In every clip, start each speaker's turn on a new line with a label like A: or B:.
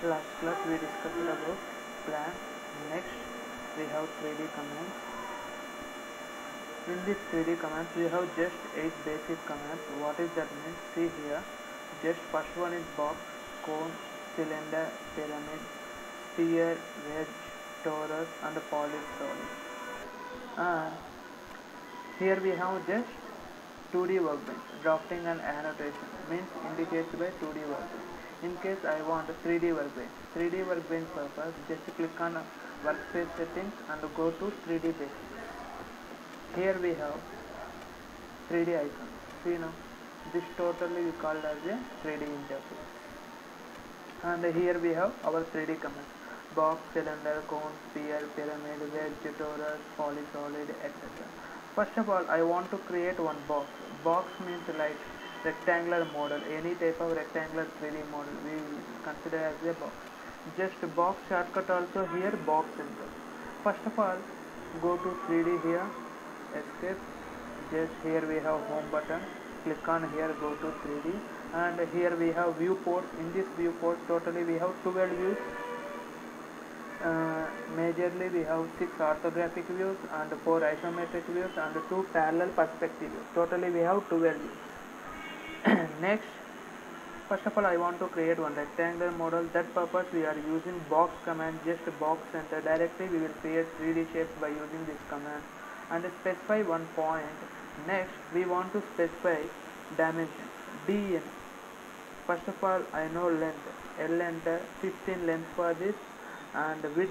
A: Last class we discussed about plan. Next we have 3D commands. In this 3D commands we have just 8 basic commands. What is that means? See here. Just first one is box, cone, cylinder, pyramid, sphere, wedge, torus and polysolid. And here we have just 2D workbench. Drafting and annotation means indicates by 2D workbench. In case I want a 3D workbench. 3D workbench purpose, just click on workspace settings and go to 3D basics. Here we have 3D icon. See now, this totally we call as a 3D interface. And here we have our 3D commands. Box, cylinder, cone, sphere, pyramid, wedge, torus, polysolid, etc. First of all, I want to create one box. Box means like rectangular model. Any type of rectangular 3D model we will consider as a box. Just box shortcut also here, box symbol. First of all, go to 3D here, escape. Just here we have home button. Click on here, go to 3D. And here we have viewports. In this viewport, totally we have 12 views. Majorly we have 6 orthographic views and 4 isometric views and 2 parallel perspective views. Totally we have 12 views. Next, first of all I want to create one rectangular model. That purpose we are using box command, just box center. Directly we will create 3D shapes by using this command and specify one point. Next we want to specify dimension, dn. First of all I know length, L enter, 15 length for this, and width,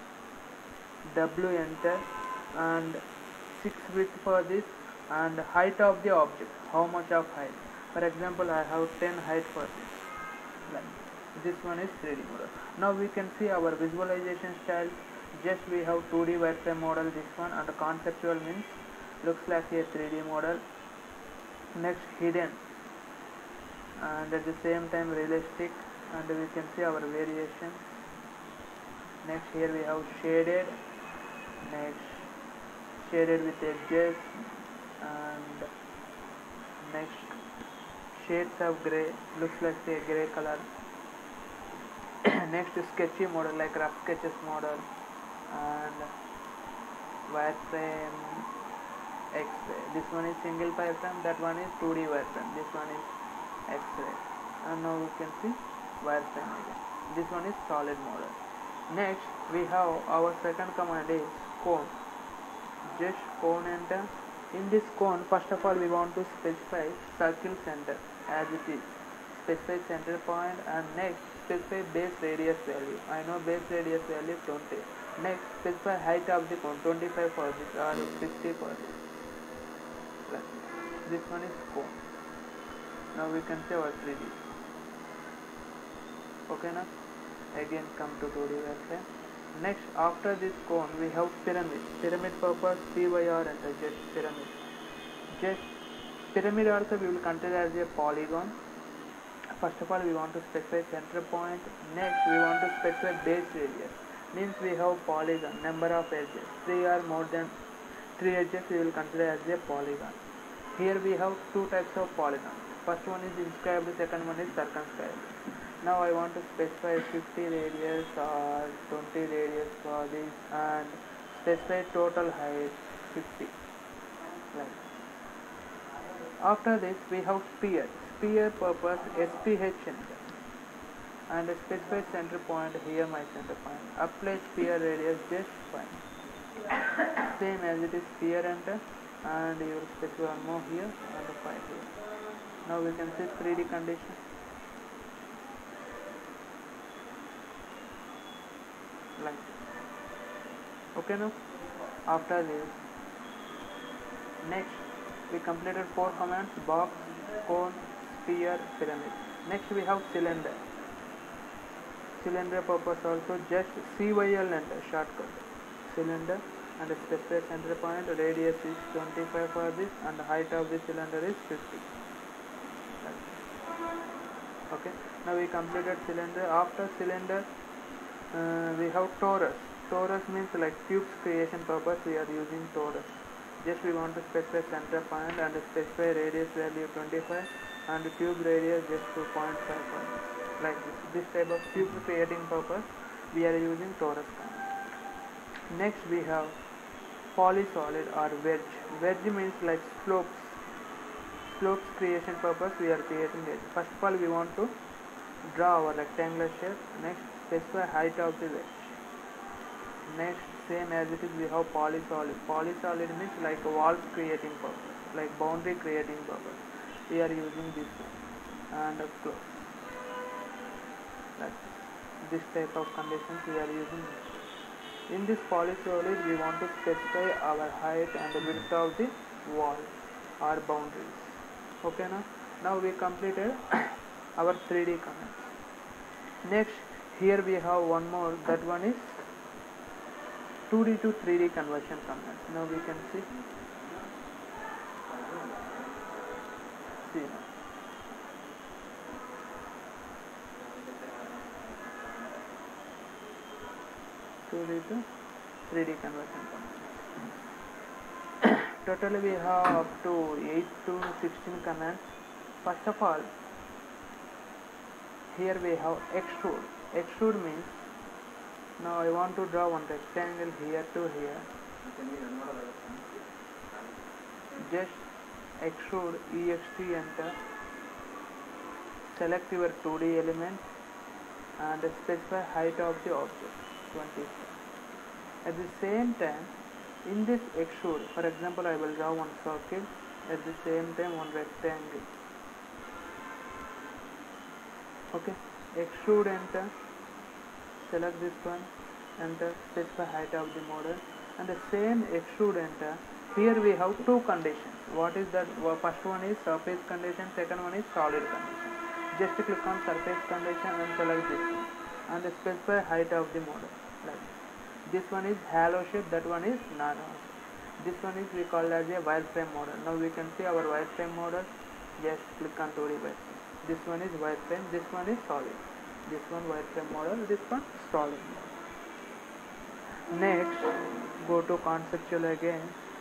A: W enter, and 6 width for this, and height of the object, how much of height. For example, I have 10 height for this. This one is 3D model. Now we can see our visualization style. Just we have 2D wireframe model, this one, and conceptual means looks like a 3D model. Next, hidden, and at the same time realistic, and we can see our variation. Next, here we have shaded. Next, shaded with edges, and next shades of grey, looks like a grey color. Next, sketchy model like rough sketches model, and wireframe X-ray. This one is single wireframe, that one is 2D wireframe, this one is X-ray. And now we can see wireframe again. This one is solid model. Next we have our second command is cone. Just cone enter. In this cone, first of all we want to specify circle center as it is. Specify center point, and next specify base radius value. I know base radius value 20. Next specify height of the cone, 25 for this or 50 for this. This one is cone. Now we can see our 3D. Okay now? Again come to 2D wireframe. Next, after this cone we have pyramid. Pyramid purpose PYR enter, just pyramid. Just pyramid also we will consider as a polygon. First of all we want to specify center point. Next we want to specify base radius. Means we have polygon, number of edges. 3 or more than 3 edges we will consider as a polygon. Here we have 2 types of polygons. First one is inscribed, second one is circumscribed. Now I want to specify 50 radius or 20 radius for this, and specify total height 50. Like. After this we have sphere. Sphere purpose SPH enter, and specify center point, here my center point. Apply sphere radius, just fine. Same as it is, sphere enter, and you will specify one more here and 5 here. Now we can see 3D condition. Like this. Okay now, after this, next we completed 4 commands: box, cone, sphere, pyramid. Next we have cylinder. Cylinder purpose also just CYL enter, shortcut. Cylinder, and specify center point, radius is 25 for this, and the height of the cylinder is 50. Okay, now we completed cylinder. After cylinder we have torus. Torus means like cubes creation purpose we are using torus. Just we want to specify center point and specify radius value 25 and cube radius just 2.5. like this type of cube creating purpose we are using torus command. Next we have polysolid or wedge. Wedge means like slopes creation purpose we are creating it. First of all we want to draw our rectangular shape. Next specify height of the wedge. Next same as it is we have polysolid. Polysolid means like walls creating purpose, like boundary creating purpose we are using this one. And close, like this type of conditions we are using. In this polysolid we want to specify our height and the width of the wall or boundaries. Okay, now we completed our 3D commands. Next here we have one more, that one is 2D to 3D conversion command. Now we can see now. 2D to 3D conversion command. Totally we have up to 8 to 16 commands. First of all, here we have extrude. Extrude means, now I want to draw one rectangle here to here. Just extrude, ext, enter, select your 2D element and specify height of the object 20. At the same time, in this extrude, for example I will draw one circle, at the same time one rectangle. Okay, extrude, enter, select this one, enter, specify height of the model, and the same extrude, enter. Here we have two conditions. What is that? First one is surface condition, second one is solid condition. Just click on surface condition and select this one and specify height of the model. Like this one is halo shape, that one is non-halo. This one is we call as a wireframe model. Now we can see our wireframe model. Just click on 2D wireframe. This one is wireframe, this one is solid. This one wireframe model, this one solid model. Next, go to conceptual again.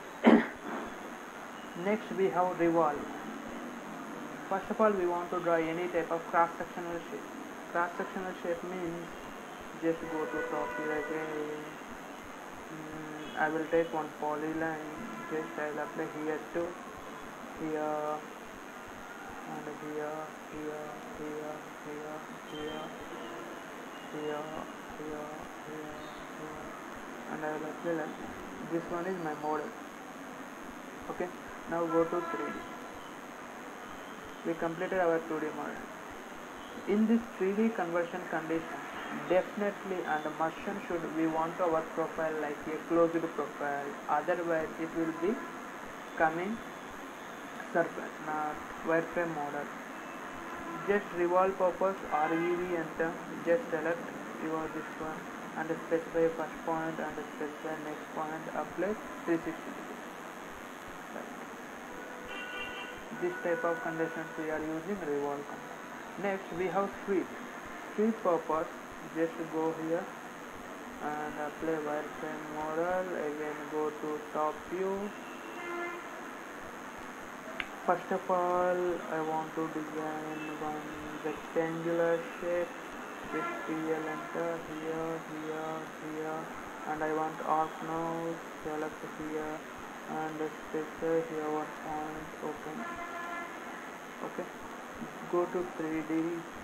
A: Next we have revolve. First of all we want to draw any type of cross-sectional shape. Cross-sectional shape means, just go to top here again. I will take one polyline, just I will apply here to here and here, and I will apply like this one is my model. Okay, now go to 3D. We completed our 2D model. In this 3D conversion condition, definitely and must should we want our profile like a closed profile, otherwise it will be coming surface, not wireframe model. Just revolve purpose, REV, enter, just select your this one and specify first point and specify next point, apply 360 degrees. This type of conditions we are using revolve command. Next we have sweep. Sweep purpose, just go here and apply wireframe model, again go to top view. First of all I want to design one rectangular shape with PL, enter, here, and I want arc now, select here and specify here one point, open. Okay, go to 3D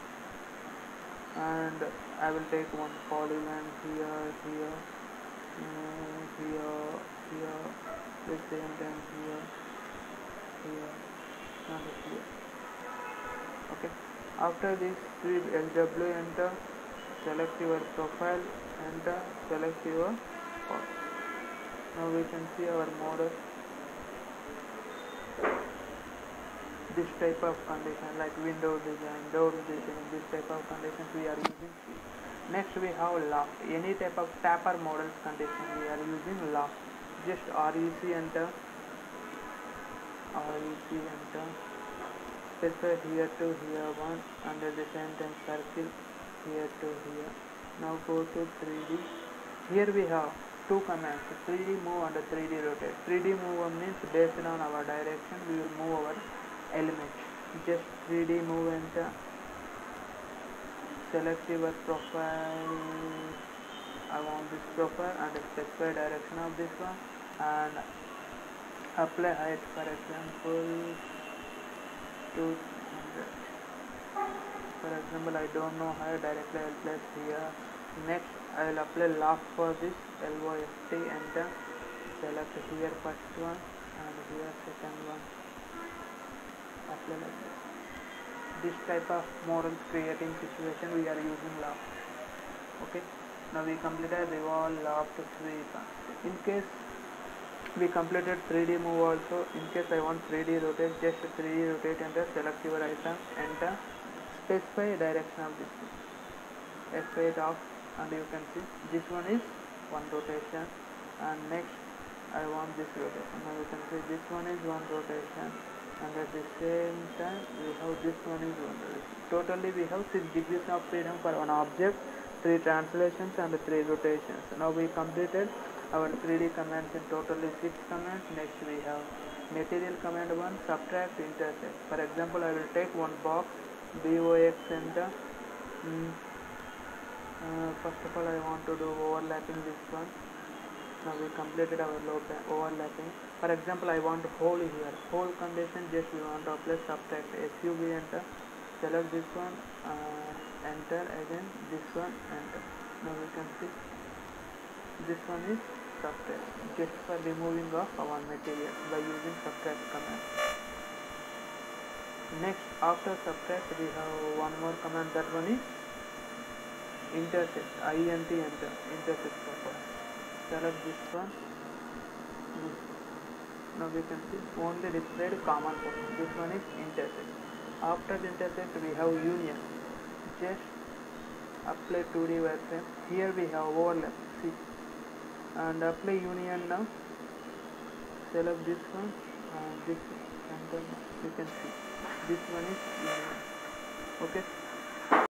A: and I will take one polygon here, the same time here, and here. Okay, after this sweep LW, enter, select your profile, enter, select your part. Now we can see our model. This type of condition like window design, door design, this type of conditions we are using. Next we have loft. Any type of tapper models condition we are using loft. Just REC, enter, specify here to here one, and at the same time circle here to here. Now go to 3D. Here we have two commands, 3D move and 3D rotate. 3D move means based on our direction we will move our element. Just 3D move, enter, select your profile. I want this profile and specify direction of this one, and apply height, for example 200. For example, I don't know height, directly I'll place here. Next I will apply loft for this, LOFT, enter. Select here first one and here second one, apply like this. This type of model creating situation we are using loft. Okay, now we completed revolve, loft, sweep. In case we completed 3D move also, in case I want 3D rotate, just 3D rotate, enter, select your item, enter, specify direction of this thing, F8 off, and you can see this one is one rotation, and next I want this rotation. Now you can see this one is one rotation, and at the same time we have this one is one rotation. Totally we have 6 degrees of freedom for one object, 3 translations and 3 rotations. Now we completed our 3D commands in totally 6 commands. Next we have material command 1, subtract, intersect. For example, I will take one box, BOX, enter. First of all I want to do overlapping this one. Now we completed our overlapping. For example, I want hole here, hole condition, just we want to apply subtract, SUV, enter, select this one, enter, again this one, enter. Now we can see this one is subtract, just for removing of our material by using subtract command. Next, after subtract we have one more command, that one is intersect, INT, enter, intersect proper. Select this one, this. Now we can see only displayed common portion. This one is intersect. After the intersect we have union. Just apply 2D wireframe. Here we have overlap, see, and apply union now. Select this one and this one, and then you can see this one is union. Okay.